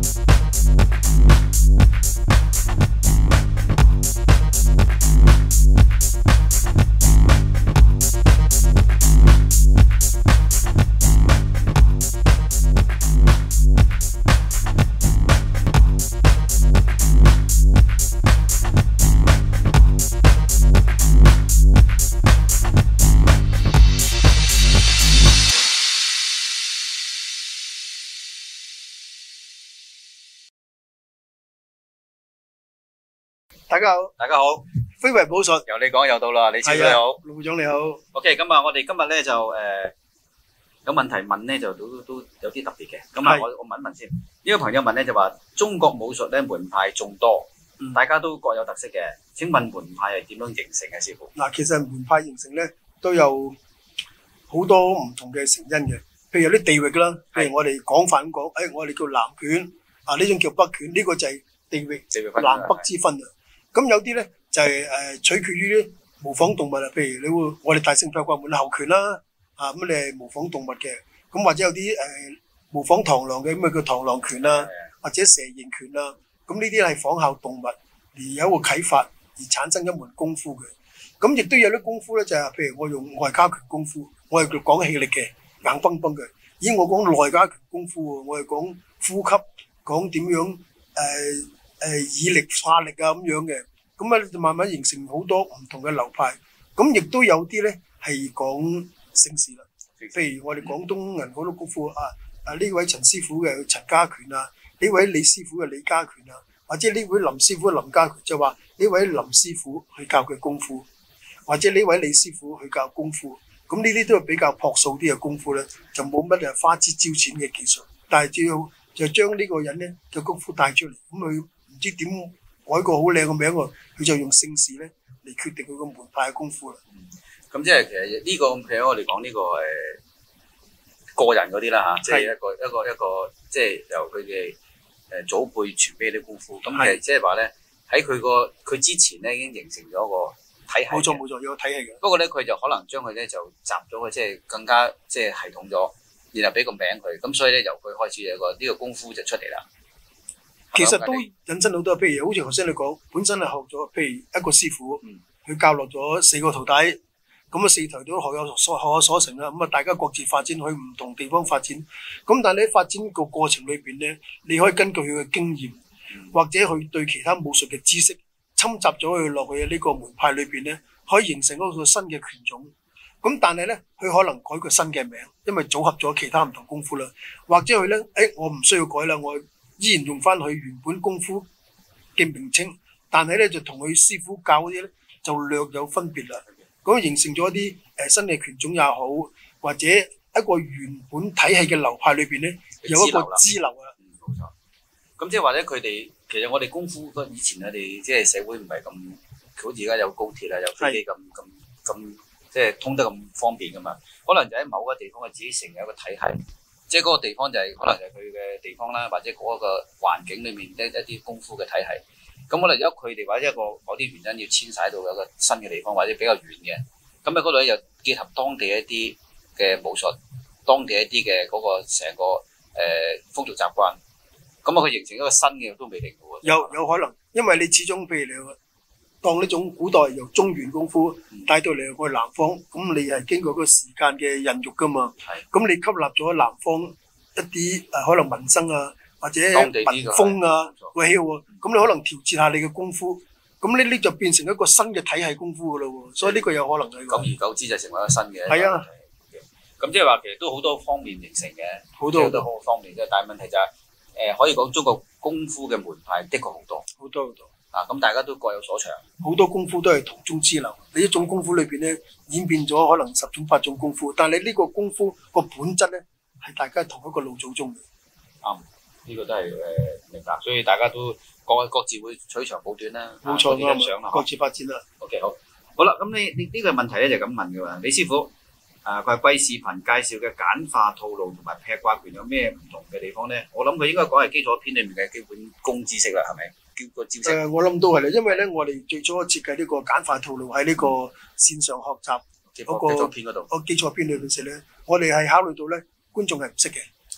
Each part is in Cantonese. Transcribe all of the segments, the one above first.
大家好， 大家好， 非遺武術由你講又到啦，李師傅你好， 陸會長你好。 OK， 咁啊，我哋今日咧就有問題問咧，就都有啲特別嘅。咁啊，我問一問先。呢個朋友問咧就話中國武術咧門派眾多，大家都各有特色嘅。請問門派係點樣形成嘅，師傅？ 嗱，其實門派形成咧都有好多唔同嘅成因嘅。譬如有啲地域啦，譬如我哋廣泛咁講，我哋叫南拳，啊呢種叫北拳，呢個就係地域南北之分啊。咁有啲咧就係取決於啲模仿動物啊，譬如你會我哋大聖劈掛門後拳啦，啊咁你係模仿動物嘅，咁或者有啲模仿螳螂嘅，咁啊叫螳螂拳啦，或者蛇形拳啦，咁呢啲係仿效動物而有一個啟發而產生一門功夫嘅。咁亦都有啲功夫咧就係譬如我用外家拳功夫，我係講氣力嘅，硬崩崩嘅。咦，我講內家拳功夫喎，我係講呼吸，講點樣以力化力啊咁樣嘅，咁啊就慢慢形成好多唔同嘅流派。咁亦都有啲咧係講姓氏啦，譬如我哋廣東人好多功夫呢位陳師傅嘅陳家拳啊，呢位李師傅嘅李家拳啊，或者呢位林師傅嘅林家拳，就話呢位林師傅去教佢功夫，或者呢位李師傅去教功夫。咁呢啲都係比較樸素啲嘅功夫咧，就冇乜花枝招展嘅技術，但係主要就將呢個人咧嘅功夫帶出嚟，咁佢唔知點改個好靚嘅名喎，佢就用姓氏咧嚟決定佢個門派嘅功夫啦。 咁即係其實呢個譬如我哋講呢個個人嗰啲啦嚇，即係一個即係由佢嘅祖輩傳俾啲功夫。咁其實即係話咧喺佢之前咧已經形成咗個體系。冇錯，有個體系嘅。不過咧佢就可能將佢咧就集咗佢，即係更加即係系統咗，然後俾個名佢。咁所以咧由佢開始有個呢個功夫就出嚟啦。 其實都引申好多，譬如好似頭先你講，本身係學咗，譬如一個師傅，佢教落咗4個徒弟，咁啊4徒都學有所成啦。咁啊大家各自發展去唔同地方發展。咁但係你喺發展個過程裏邊咧，你可以根據佢嘅經驗，或者佢對其他武術嘅知識侵襲咗佢落去呢個門派裏邊咧，可以形成一個新嘅拳種。咁但係咧，佢可能改個新嘅名，因為組合咗其他唔同功夫啦，或者佢咧，我唔需要改啦，我依然用翻佢原本功夫嘅名稱，但係咧就同佢師傅教嗰啲咧就略有分別啦。咁形成咗一啲新嘅拳種也好，或者一個原本體系嘅流派裏邊咧有一個支流啊。 冇錯。咁即係或者佢哋其實我哋功夫以前我哋即係社會唔係咁，好似而家有高鐵啊，有飛機咁即係通得咁方便噶嘛。可能就喺某個地方佢自己成有一個體系。即係嗰個地方就係可能就係佢嘅地方啦，或者嗰個環境裏面一啲功夫嘅體系。咁可能如果佢哋或者某啲原因要遷徙到有個新嘅地方，或者比較遠嘅，咁喺嗰度咧又結合當地一啲嘅武術，當地一啲嘅嗰個成個風俗習慣，咁佢形成一個新嘅都未定嘅喎。 有可能，因為你始終譬如你當呢種古代由中原功夫帶到嚟去南方，咁你係經過嗰個時間嘅孕育噶嘛。咁你吸納咗南方一啲可能民生啊，或者民風啊個喜好喎，咁你可能調節下你嘅功夫，咁呢就變成一個新嘅體系功夫噶咯喎。所以呢個有可能係。久而久之就成為一個新嘅。係啊。 咁即係話其實都好多方面形成嘅，好多方面嘅，但係問題就係可以講中國功夫嘅門派的確好多。咁大家都各有所長， 好多功夫都係同中之流。你一種功夫裏邊咧演變咗可能10種8種功夫，但係呢個功夫個本質咧係大家同一個老祖宗嘅。 啱，呢個都係明白，所以大家都各自會取長補短啦。 冇錯啦，各自發展啦。 OK， 好啦，咁你呢個問題咧就咁問嘅喎，李師傅，佢係貴視頻介紹嘅簡化套路同埋劈掛拳有咩唔同嘅地方咧？我諗佢應該講係基礎篇裏面嘅基本功知識啦，係咪？我諗都係啦，因為咧我哋最初設計呢個簡化套路喺呢個線上學習嗰個基礎篇裏邊時咧，我哋係考慮到咧觀眾係唔識嘅，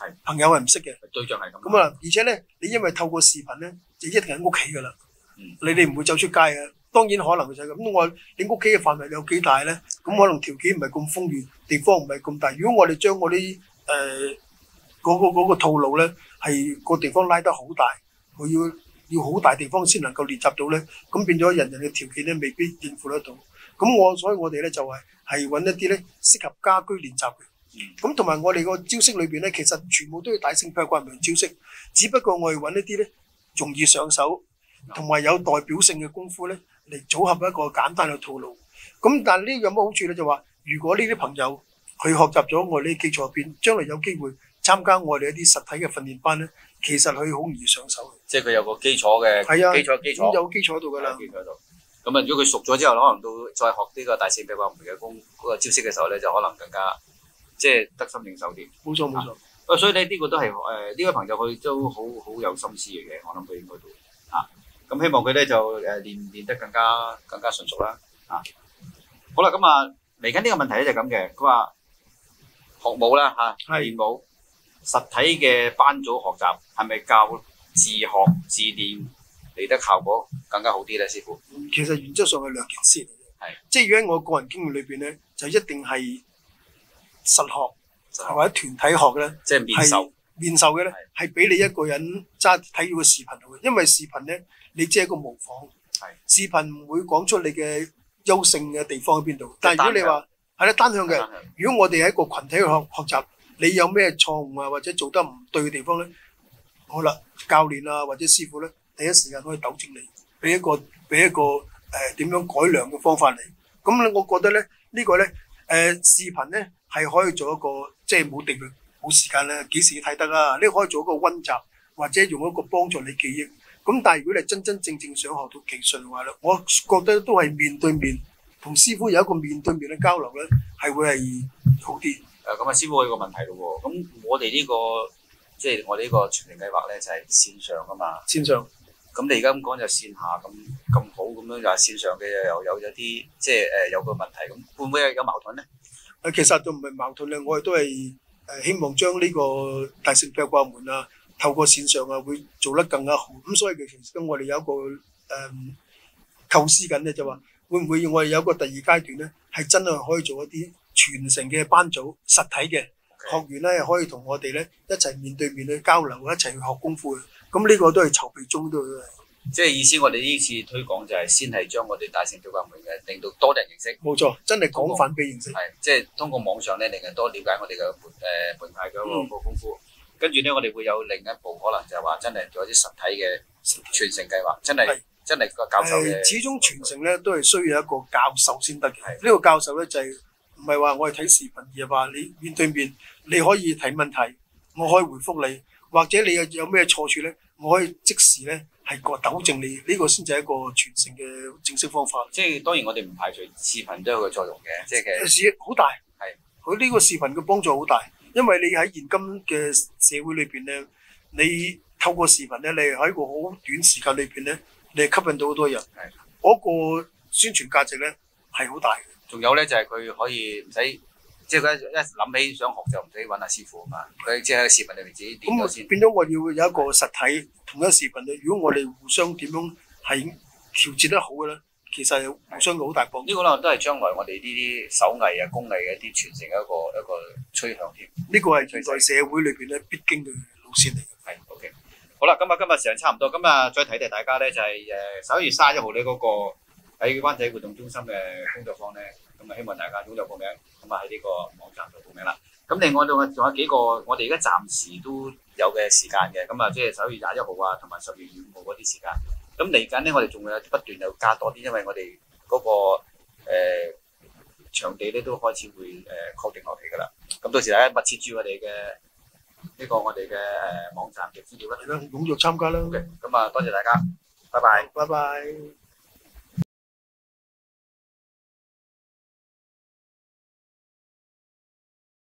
朋友係唔識嘅， 對象係咁。 咁啊，而且咧，你因為透過視頻咧，就一定喺屋企㗎啦。你哋唔會走出街嘅。當然可能就係咁。你屋企嘅範圍有幾大咧？咁可能條件唔係咁豐裕，地方唔係咁大。如果我哋將我啲嗰個套路咧，係個地方拉得好大，我要好大地方先能夠練習到咧，咁變咗人嘅條件咧未必應付得到。所以我哋咧就係揾一啲咧適合家居練習嘅。咁同埋我哋個招式裏邊咧，其實全部都係大聖劈掛門招式，只不過我哋揾一啲咧容易上手同埋有代表性嘅功夫咧嚟組合一個簡單嘅套路。咁但係呢有乜好處咧？就話如果呢啲朋友佢學習咗我哋啲基礎入邊，將來有機會參加我哋一啲實體嘅訓練班咧，其實佢好容易上手。 即係佢有個基礎嘅，基礎有基礎度㗎啦。 咁啊，如果佢熟咗之後，可能到再學呢個大聖劈掛門嘅嗰個招式嘅時候咧，就可能更加即係得心應手啲。冇錯。所以咧呢個都係呢位朋友佢都好有心思嘅，我諗佢應該都咁希望佢咧就練得更加純熟啦。好啦，咁嚟緊呢個問題咧就係咁嘅，佢話學舞啦練舞實體嘅班組學習係咪較自學自練嚟得效果更加好啲咧，師傅？ 其實原則上係兩件事嚟嘅，即係如果喺我個人經驗裏邊咧，就一定係實學或者團體學咧， 即係面授嘅咧，係俾你一個人睇住個視頻嘅，因為視頻咧你只係一個模仿，視頻唔會講出你嘅優勝嘅地方喺邊度。但係如果你話係啦單向嘅，如果我哋喺一個群體去學習，你有咩錯誤啊或者做得唔對嘅地方咧，好啦，教練啊或者師傅咧，第一時間可以糾正你，俾一個點樣改良嘅方法嚟。咁咧，我覺得咧呢個咧視頻咧係可以做一個即係冇地域冇時間咧，幾時睇得啊？你可以做一個溫習，或者用一個幫助你記憶。咁但係如果你真正想學到技術嘅話咧，我覺得都係面對面同師傅有一個面對面嘅交流咧，係會係好啲。 咁師傅有個問題咯喎，咁我哋呢個即係我哋呢個傳承計劃咧就係線上㗎嘛。 線上。 咁你而家咁講就線下咁好，咁樣就係線上嘅又有啲即係有個問題，咁會唔會有矛盾咧？ 其實就唔係矛盾咧，我哋都係希望將呢個大聖劈掛門啊，透過線上啊會做得更加好。咁所以其實我哋有一個構思緊咧，就話會唔會我哋有一個第二階段咧，係真係可以做一啲傳承嘅班組，實體嘅學員咧可以同我哋咧一齊面對面去交流，一齊去學功夫嘅。咁呢個都係籌備中都係。 即係意思，我哋呢次推廣就係先係將我哋大聖劈掛門嘅，令到多人認識。 冇錯，真係廣泛俾認識。 即係通過網上咧，令人多了解我哋嘅門派嘅個功夫。跟住咧，我哋會有另一步，可能就係話真係做一啲實體嘅傳承計劃，真係個教授嘅。 始終傳承咧都係需要一個教授先得嘅。呢個教授咧就係唔係話我哋睇視頻，而係話你面對面，你可以提問題，我可以回覆你，或者你有咩錯處咧，我可以即時咧係個糾正你，呢個先至係一個傳承嘅正式方法。 即係當然我哋唔排除視頻都有個作用嘅，即係其實好大。佢呢個視頻嘅幫助好大，因為你喺現今嘅社會裏邊咧，你透過視頻咧，你喺個好短時間裏邊咧，你係吸引到好多人。嗰個宣傳價值咧係好大嘅。 仲有咧就係佢可以唔使，即係佢一諗起想學就唔使揾阿師傅啊嘛，佢即係喺視頻裏面自己點咗先。 變咗我要有一個實體同一視頻咧，如果我哋互相點樣係調節得好嘅咧，其實係互相好大幫助。 呢個咧都係將來我哋呢啲手藝啊、工藝嘅一啲傳承一個趨向添。 呢個係在社會裏邊咧必經嘅路線嚟嘅。 係 OK。好啦，今日時間差唔多，咁再提大家咧就係11月31號咧嗰個喺灣仔活動中心嘅工作坊咧，咁希望大家踴躍報名，咁喺呢個網站度報名啦。咁另外仲有幾個我哋而家暫時都有嘅時間嘅，咁即係11月21號啊，同埋10月2號嗰啲時間。咁嚟緊咧，我哋仲會不斷又加多啲，因為我哋嗰個場地咧都開始會確定落嚟㗎啦。咁到時大家密切注意我哋嘅我哋嘅網站嘅資料啦， 踴躍參加啦。 咁多謝大家，拜拜。 拜拜。